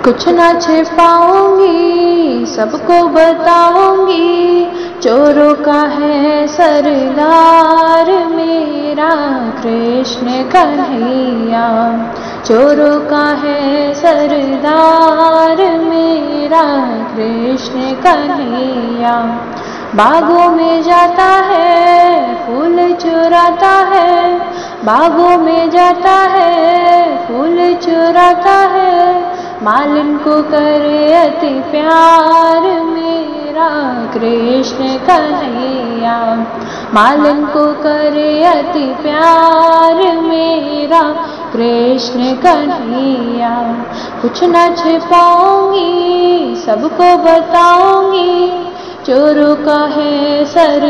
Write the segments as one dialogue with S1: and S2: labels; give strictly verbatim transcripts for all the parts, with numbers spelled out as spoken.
S1: कुछ ना छिपाऊंगी, सबको बताऊंगी, चोरों का है सरदार मेरा कृष्ण कन्हैया। चोरों का है सरदार मेरा कृष्ण कन्हैया। बागों में जाता है, फूल चुराता है, बागों में जाता है, फूल चुराता है, मालिन को करे अति प्यार मेरा कृष्ण कन्हैया। मालिन को करे अति प्यार मेरा कृष्ण कन्हैया। कुछ न छिपाऊंगी, सबको बताऊंगी, चोरों का है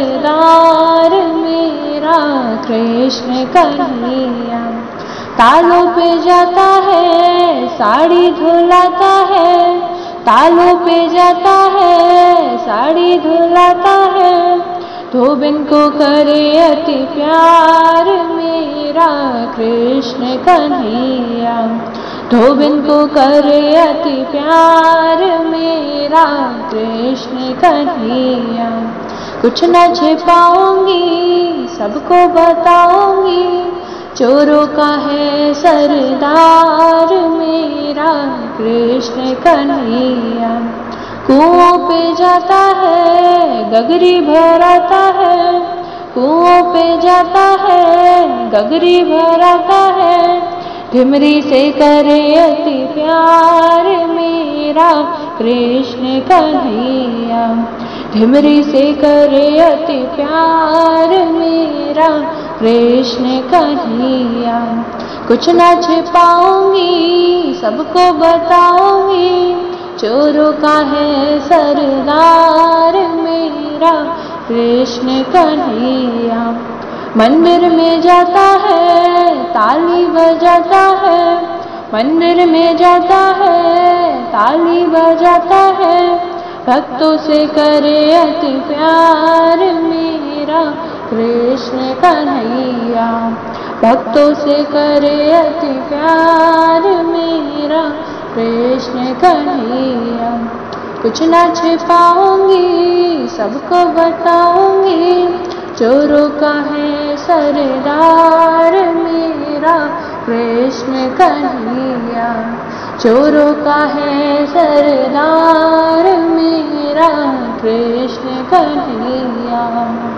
S1: सरदार मेरा कृष्ण कन्हैया। तालों पे जाता है, साड़ी धुलाता है, तालों पे जाता है, साड़ी धुलाता है, धोबिन को करे अति प्यार मेरा कृष्ण कन्हैया। धोबिन को करे अति प्यार मेरा कृष्ण कन्हैया। कुछ न छिपाऊंगी, सबको बताऊंगी, चोरों का है सरदार मेरा कृष्ण कन्हैया। कुओं पे जाता है, गगरी भराता है, कुओं पे जाता है, गगरी भराता है, ढिमरी से करे अति प्यार मेरा कृष्ण कन्हैया। ढिमरी से करे अति प्यार मेरा कृष्ण कन्हैया। कुछ न छिपाऊंगी, सबको बताऊंगी, चोरों का है सरदार मेरा कृष्ण कन्हैया। मंदिर में जाता है, ताली बजाता है, मंदिर में जाता है, ताली बजाता है, भक्तों से करे अति प्यार मेरा कृष्ण कन्हैया। भक्तों से करे अति प्यार मेरा कृष्ण कन्हैया। कुछ न छिपाऊंगी, सबको बताऊंगी, चोरों का है सरदार मेरा कृष्ण कन्हैया। चोरों का है सरदार मेरा कृष्ण कन्हैया।